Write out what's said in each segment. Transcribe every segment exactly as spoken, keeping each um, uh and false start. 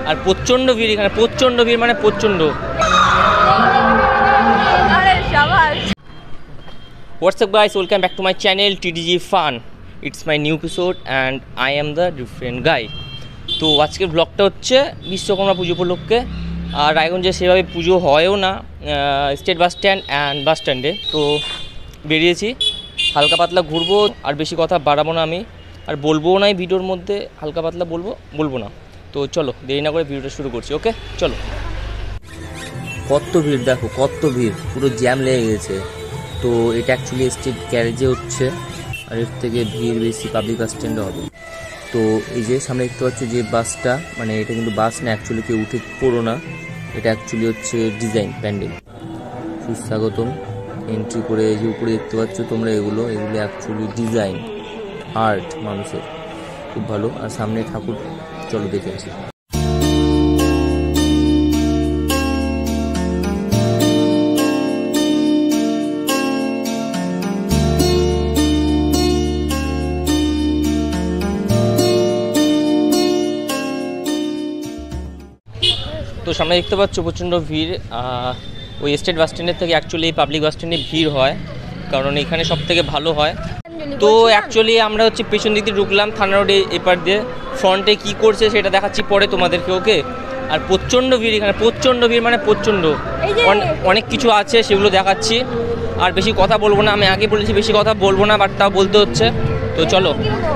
আর প্রচণ্ড ভিড় এখানে, প্রচণ্ড ভিড় মানে প্রচণ্ড। What's up guys, welcome back to my channel tdgfun. It's my new episode and I am the different guy. তো আজকের ব্লগটা হচ্ছে বিশ্বকর্মা পুজো উপলক্ষে। আর রায়গঞ্জে সেভাবে পুজো হয়ও না, state bus stand and bus স্ট্যান্ডে। তো বেরিয়েছি, হালকা পাতলা ঘুরবো, আর বেশি কথা বাড়াবো না আমি, আর বলবোও না এই ভিডিওর মধ্যে, হালকা পাতলা বলবো বলবো না। তো চলো দেরি না করে ভিডিওটা শুরু করছি, ওকে চলো। কত ভিড় দেখো, কত ভিড়, পুরো জ্যাম লেগে গেছে। তো এটা অ্যাকচুয়ালি স্টেট গ্যারেজে হচ্ছে, আর এর থেকে ভিড় বেশি পাবলিক বাস স্ট্যান্ডে হবে। তো এই যে সামনে দেখতে পাচ্ছ যে বাসটা, মানে এটা কিন্তু বাস না, অ্যাকচুয়ালি কেউ উঠে পড়ো না, এটা অ্যাকচুয়ালি হচ্ছে ডিজাইন প্যান্ডেল। সুস্বাগতম, এন্ট্রি করে এই যে উপরে দেখতে পাচ্ছ তোমরা, এগুলো এগুলো অ্যাকচুয়ালি ডিজাইন আর্ট মানুষের, খুব ভালো। আর সামনে ঠাকুর, চলো দেখে আসি। তো সামনে দেখতে পাচ্ছ প্রচণ্ড ভিড়। ওই স্টেট বাস স্ট্যান্ডের থেকে অ্যাকচুয়ালি পাবলিক বাস স্ট্যান্ডে ভিড় হয়, কারণ এখানে সব থেকে ভালো হয়। তো অ্যাকচুয়ালি আমরা হচ্ছে পেছন দিক দিয়ে ঢুকলাম থানা রোডে, এপার দিয়ে ফ্রন্টে কী করছে সেটা দেখাচ্ছি পরে তোমাদেরকে, ওকে। আর প্রচণ্ড ভিড় এখানে, প্রচণ্ড ভিড় মানে প্রচণ্ড, অনেক কিছু আছে সেগুলো দেখাচ্ছি। আর বেশি কথা বলবো না, আমি আগে বলেছি বেশি কথা বলবো না, বাট তাও বলতে হচ্ছে। তো চলো।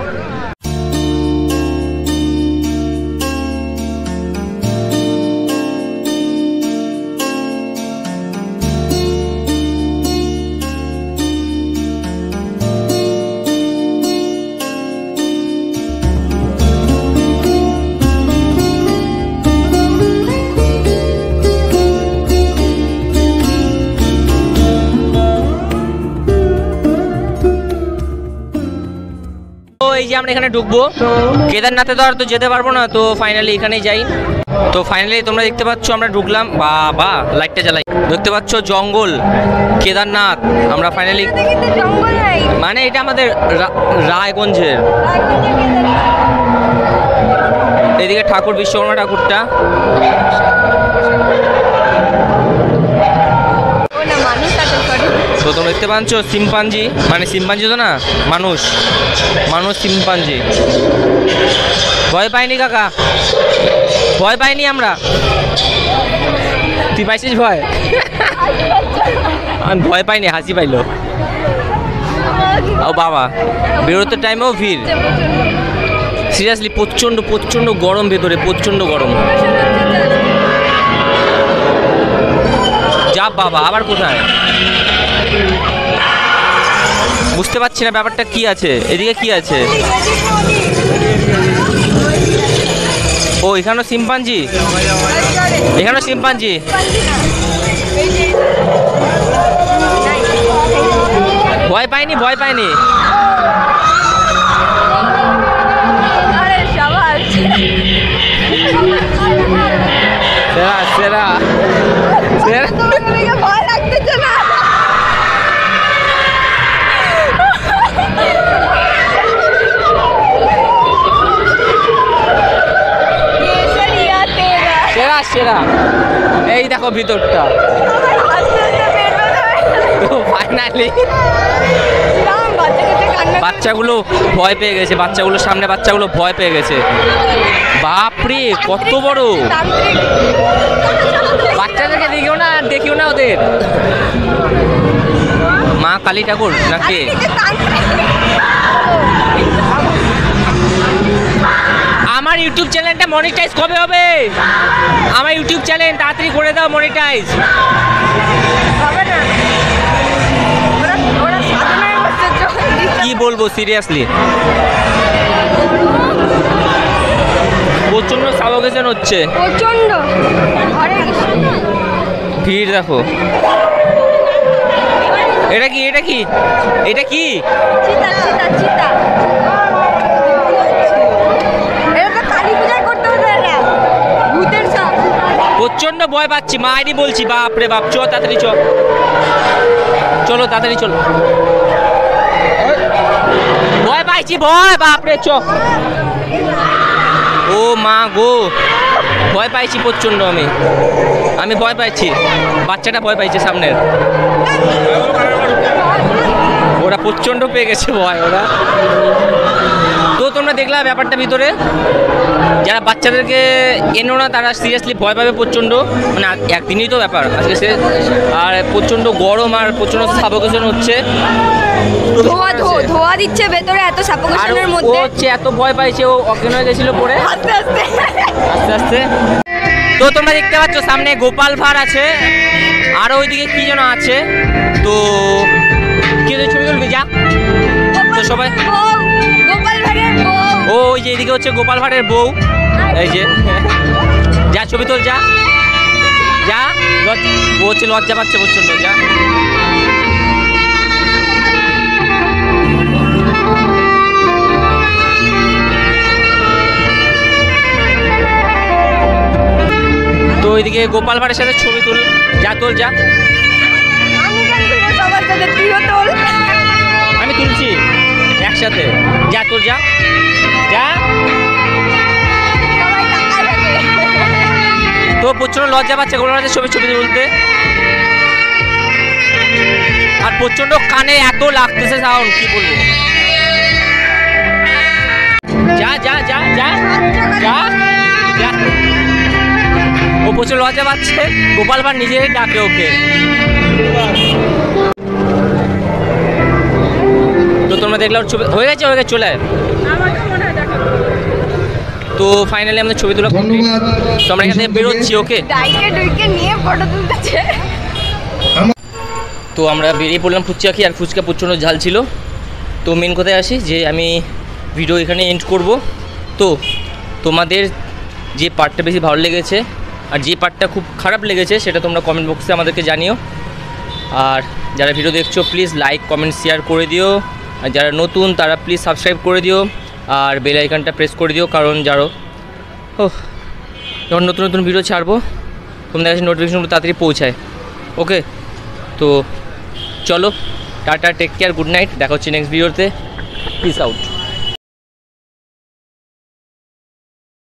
এই যে আমরা এখানে ঢুকবো, কেদারনাথে তো আর তো যেতে পারবো না, তো ফাইনালি এখানেই যাই। তো ফাইনালি তোমরা দেখতে পাচ্ছ আমরা ঢুকলাম, বাবা লাইটটা জ্বালাই, দেখতে পাচ্ছ জঙ্গল, কেদারনাথ। আমরা ফাইনালি, মানে এটা আমাদের রায়গঞ্জের, এদিকে ঠাকুর বিশ্বকর্মা ঠাকুরটা। তো তোমরা দেখতে পাচ্ছ সিম্পাঞ্জি, মানে সিম্পাঞ্জি তো না, মানুষ মানুষ সিম্পাঞ্জি। ভয় পাইনি কাকা, ভয় পাইনি আমরা। তুই পাইছিস ভয়? আমি ভয় পাইনি, হাসি পাইলো। ও বাবা, বেরোতে টাইমেও ভিড়, সিরিয়াসলি প্রচণ্ড প্রচণ্ড গরম ভেতরে, প্রচণ্ড গরম। যা বাবা, আবার কোথায় বুঝতে পারছি না ব্যাপারটা কি আছে, এদিকে কি আছে? ও এখানেও সিম্পাঞ্জি, এখানেও সিম্পাঞ্জি। ভয় পাইনি, ভয় পাইনি। সেরা সেরা সেরা। ভয় লাগতেছে না? সেরা সেরা। এই দেখো ভিতরটা, ফাইনালি বাচ্চাগুলো ভয় পেয়ে গেছে, বাচ্চাগুলো সামনে বাচ্চাগুলো ভয় পেয়ে গেছে। বাপরে কত বড়, বাচ্চাদেরকে দেখিও না, দেখিও না ওদের। মা কালী ঠাকুর নাকি? আমার ইউটিউব চ্যানেলটা মনিটাইজ কবে হবে? আমার ইউটিউব চ্যানেল তাড়াতাড়ি করে দাও মনিটাইজ। কি বলবো সিরিয়াসলি, প্রচন্ড সাফোকেশন হচ্ছে, প্রচন্ড ভিড় দেখো। এটা কি, এটা কি, এটা কি? প্রচন্ড ভয় পাচ্ছি, মায়েরই বলছি, বাপ রে বাপ। চ তাড়াতাড়ি চ, চলো তাড়াতাড়ি চলো। ভয় পাইছি, ভয়, বাপ রে চ। ও মা গো, ভয় পাইছি প্রচণ্ড, আমি আমি ভয় পাইছি, বাচ্চাটা ভয় পাইছে সামনের, ওরা প্রচণ্ড পেয়ে গেছে ভয় ওরা। তো তোমরা দেখলা ব্যাপারটা ভিতরে, যারা বাচ্চাদেরকে এনো না তারা সিরিয়াসলি ভয় পাবে প্রচণ্ড, মানে একদিনই তো ব্যাপার আজকে সে, আর প্রচণ্ড গরম আর প্রচণ্ড সাফোকেশন হচ্ছে, ধোয়া ধোয়া দিচ্ছে ভেতরে এত সাফোকেশনের মধ্যে, ও হচ্ছে এত ভয় পাইছে, ও অজ্ঞান হয়ে গেছিল পরে আস্তে আস্তে আস্তে আস্তে। তো তোমরা দেখতে পাচ্ছ সামনে গোপাল ভাঁড় আছে, আর ওইদিকে কি যেন আছে, তো কি ছবি তুলবি যা, তো সবাই গোপাল ভাঁড়ের বউ, ও ওই যে এদিকে হচ্ছে গোপাল ভাঁড়ের বউ, এই যে যা ছবি তোল যা যা, ও হচ্ছে লজ্জা পাচ্ছে প্রচণ্ড, যা। তো ওইদিকে গোপাল ভাঁড়ের সাথে ছবি তুল, যা তোল যা। আমি কেন তুলবো সবার সাথে, তুইও তোল। আমি তুলছি একসাথে, যা তোর যা যা। সবাই তাকায় থাকে। তো প্রচণ্ড লজ্জা পাচ্ছে গোপাল ভাঁড়ের ছবি ছবি তুলতে, আর প্রচণ্ড কানে এত লাগতেছে সাউন্ড, কি বলবো, যা যা যা যা যা যা। ও প্রচুর লজ্জা পাচ্ছে, গোপাল ভাঁড় নিজেই ডাকে ওকে। তো তোমরা দেখলে ওর ছবি হয়ে গেছে, হয়ে গেছে চলে আয়। তো ফাইনালি আমাদের ছবি তোলা কমপ্লিট, তো আমরা এখান থেকে বেরোচ্ছি। ওকে, ডাইকে ডুইকে নিয়ে ফটো তুলতেছে। তো আমরা বেরিয়ে পড়লাম ফুচকা খেয়ে, আর ফুচকা প্রচণ্ড ঝাল ছিল। তো মেন কথায় আসি যে আমি ভিডিও এখানে এন্ড করব। তো তোমাদের যে পার্টটা বেশি ভালো লেগেছে আর যে পার্টটা খুব খারাপ লেগেছে সেটা তোমরা কমেন্ট বক্সে আমাদেরকে জানিও। আর যারা ভিডিও দেখছো প্লিজ লাইক কমেন্ট শেয়ার করে দিও, আর যারা নতুন তারা প্লিজ সাবস্ক্রাইব করে দিও, আর বেল আইকনটা প্রেস করে দিও, কারণ যারো ও যখন নতুন নতুন ভিডিও ছাড়বো তোমাদের কাছে নোটিফিকেশনগুলো তাড়াতাড়ি পৌঁছায়। ওকে, তো চলো ta-ta, take care, good night, দেখা হচ্ছে নেক্সট ভিডিওতে, পিস আউট।